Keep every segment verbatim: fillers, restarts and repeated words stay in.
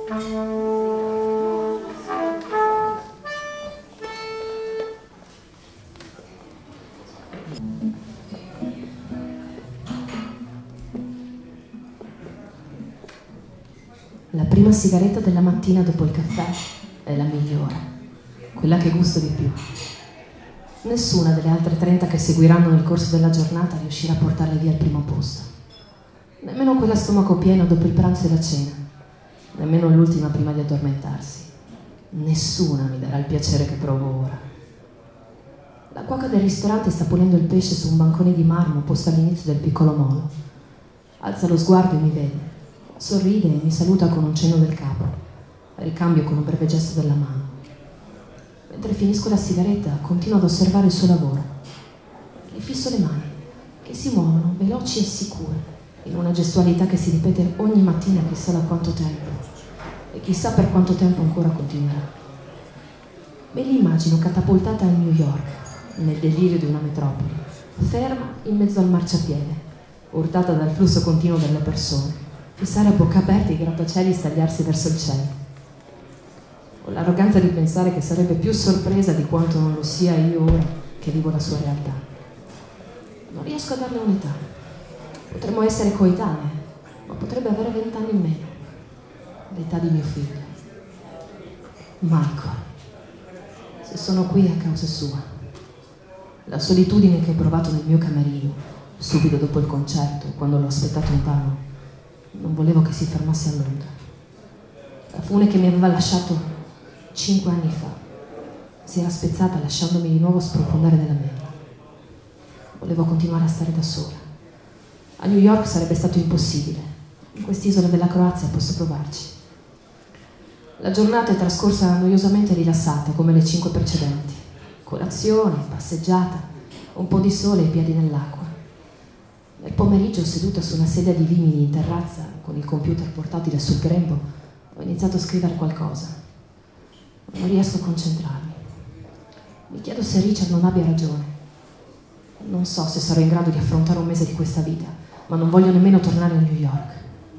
La prima sigaretta della mattina dopo il caffè è la migliore, quella che gusto di più. Nessuna delle altre trenta che seguiranno nel corso della giornata riuscirà a portarle via al primo posto. Nemmeno quella a stomaco pieno dopo il pranzo e la cena, nemmeno l'ultima prima di addormentarsi. Nessuna mi darà il piacere che provo ora. La cuoca del ristorante sta pulendo il pesce su un bancone di marmo posto all'inizio del piccolo molo. Alza lo sguardo e mi vede. Sorride e mi saluta con un cenno del capo, ricambio con un breve gesto della mano. Mentre finisco la sigaretta, continuo ad osservare il suo lavoro. Gli fisso le mani, che si muovono veloci e sicure, in una gestualità che si ripete ogni mattina chissà da quanto tempo, e chissà per quanto tempo ancora continuerà. Me l'immagino catapultata a New York, nel delirio di una metropoli, ferma in mezzo al marciapiede, urtata dal flusso continuo delle persone, fissare a bocca aperta i grattacieli e stagliarsi verso il cielo. Ho l'arroganza di pensare che sarebbe più sorpresa di quanto non lo sia io ora che vivo la sua realtà. Non riesco a darle un'età. Potremmo essere coetanee, ma potrebbe avere vent'anni in meno. L'età di mio figlio. Michael. Se sono qui è a causa sua. La solitudine che ho provato nel mio camerino, subito dopo il concerto, quando l'ho aspettato in vano, non volevo che si fermasse a Londra. La fune che mi aveva lasciato cinque anni fa si era spezzata lasciandomi di nuovo sprofondare nella mente. Volevo continuare a stare da sola. A New York sarebbe stato impossibile. In quest'isola della Croazia posso provarci. La giornata è trascorsa noiosamente rilassata come le cinque precedenti. Colazione, passeggiata, un po' di sole e i piedi nell'acqua. Nel pomeriggio, seduta su una sedia di vimini in terrazza, con il computer portatile sul grembo, ho iniziato a scrivere qualcosa. Non riesco a concentrarmi. Mi chiedo se Richard non abbia ragione. Non so se sarò in grado di affrontare un mese di questa vita, ma non voglio nemmeno tornare a New York.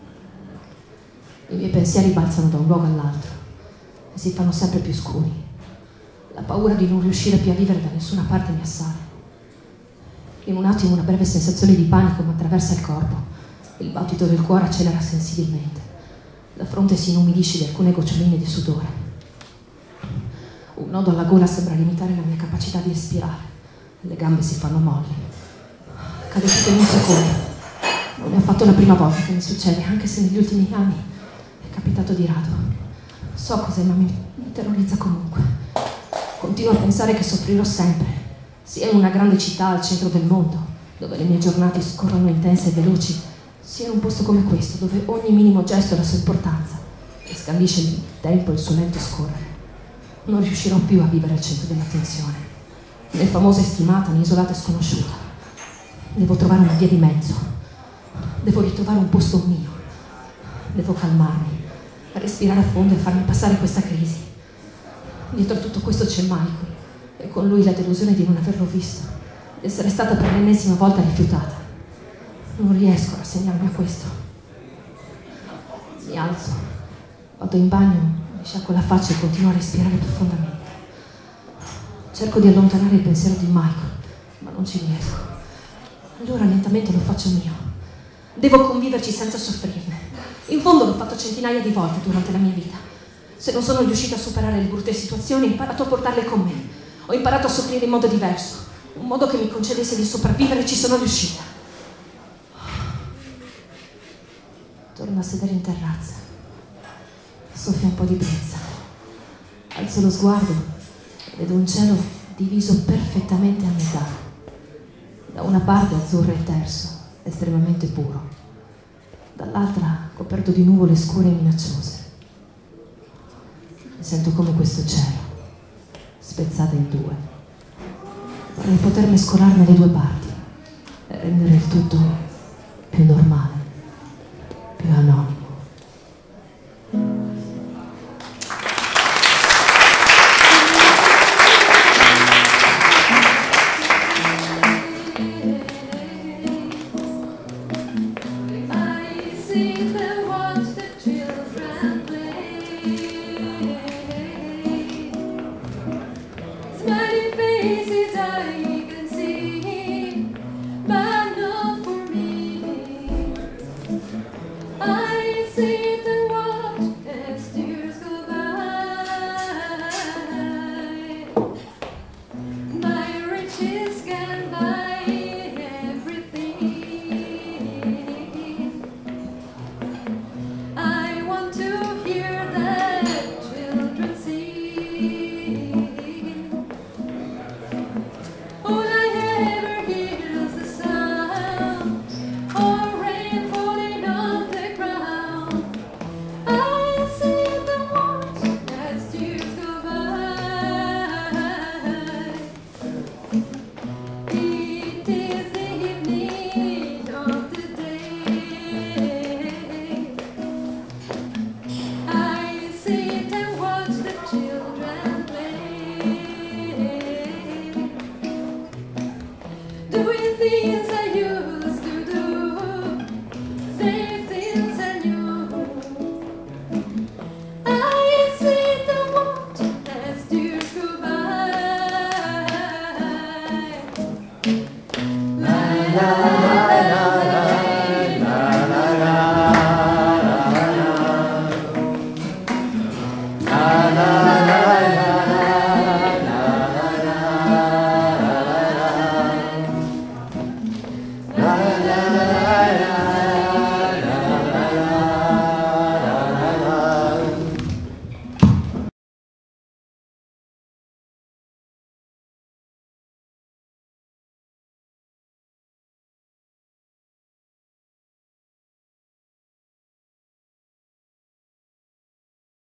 I miei pensieri balzano da un luogo all'altro e si fanno sempre più scuri. La paura di non riuscire più a vivere da nessuna parte mi assale. In un attimo una breve sensazione di panico mi attraversa il corpo. Il battito del cuore accelera sensibilmente. La fronte si inumidisce di alcune goccioline di sudore. Un nodo alla gola sembra limitare la mia capacità di respirare. Le gambe si fanno molli. Cade tutto in un secondo. Non è affatto la prima volta che mi succede, anche se negli ultimi anni è capitato di rado. So cos'è, ma mi, mi terrorizza comunque. Continuo a pensare che soffrirò sempre. Sia in una grande città al centro del mondo, dove le mie giornate scorrono intense e veloci, sia in un posto come questo, dove ogni minimo gesto ha la sua importanza e scandisce il tempo e il suo lento scorrere. Non riuscirò più a vivere al centro dell'attenzione, né famosa e stimata, né isolata e sconosciuta. Devo trovare una via di mezzo. Devo ritrovare un posto mio. Devo calmarmi, respirare a fondo e farmi passare questa crisi. Dietro a tutto questo c'è Michael. E con lui la delusione di non averlo visto, di essere stata per l'ennesima volta rifiutata. Non riesco a rassegnarmi a questo. Mi alzo, vado in bagno, mi sciacquo la faccia e continuo a respirare profondamente. Cerco di allontanare il pensiero di Michael, ma non ci riesco. Allora lentamente lo faccio mio. Devo conviverci senza soffrirne. In fondo l'ho fatto centinaia di volte durante la mia vita. Se non sono riuscita a superare le brutte situazioni, ho imparato a portarle con me. Ho imparato a soffrire in modo diverso, un modo che mi concedesse di sopravvivere e ci sono riuscita. Torno a sedere in terrazza. Soffia un po' di brezza. Alzo lo sguardo e vedo un cielo diviso perfettamente a metà. Da una parte azzurro e terso, estremamente puro. Dall'altra coperto di nuvole scure e minacciose. E sento come questo cielo, spezzata in due. Vorrei poter mescolarne le due parti e rendere il tutto più normale, più anonimo. I see them watch the children play. I see the